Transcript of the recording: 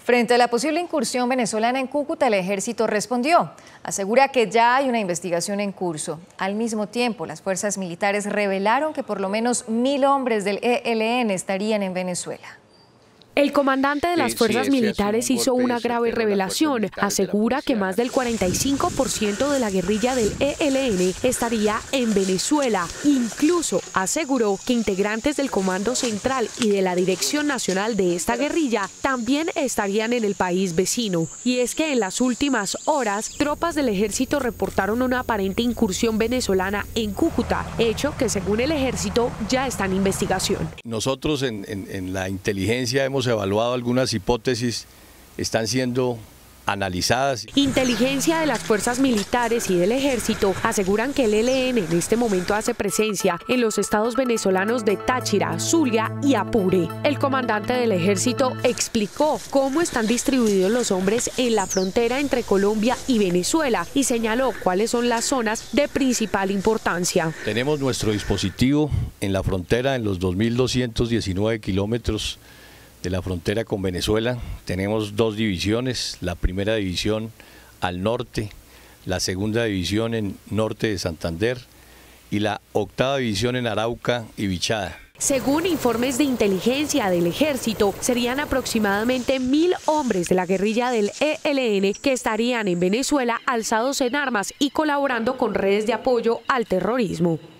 Frente a la posible incursión venezolana en Cúcuta, el ejército respondió. Asegura que ya hay una investigación en curso. Al mismo tiempo, las fuerzas militares revelaron que por lo menos 1000 hombres del ELN estarían en Venezuela. El comandante de las fuerzas militares hizo una grave revelación. Asegura que más del 45% de la guerrilla del ELN estaría en Venezuela. Incluso aseguró que integrantes del Comando Central y de la Dirección Nacional de esta guerrilla también estarían en el país vecino. Y es que en las últimas horas, tropas del ejército reportaron una aparente incursión venezolana en Cúcuta, hecho que según el ejército ya está en investigación. Nosotros en la inteligencia hemos evaluado algunas hipótesis, están siendo analizadas. Inteligencia de las fuerzas militares y del ejército aseguran que el ELN en este momento hace presencia en los estados venezolanos de Táchira, Zulia y Apure. El comandante del ejército explicó cómo están distribuidos los hombres en la frontera entre Colombia y Venezuela y señaló cuáles son las zonas de principal importancia. Tenemos nuestro dispositivo en la frontera en los 2219 kilómetros de la frontera con Venezuela. Tenemos 2 divisiones, la primera división al norte, la segunda división en norte de Santander y la 8ª división en Arauca y Vichada. Según informes de inteligencia del ejército, serían aproximadamente 1000 hombres de la guerrilla del ELN que estarían en Venezuela alzados en armas y colaborando con redes de apoyo al terrorismo.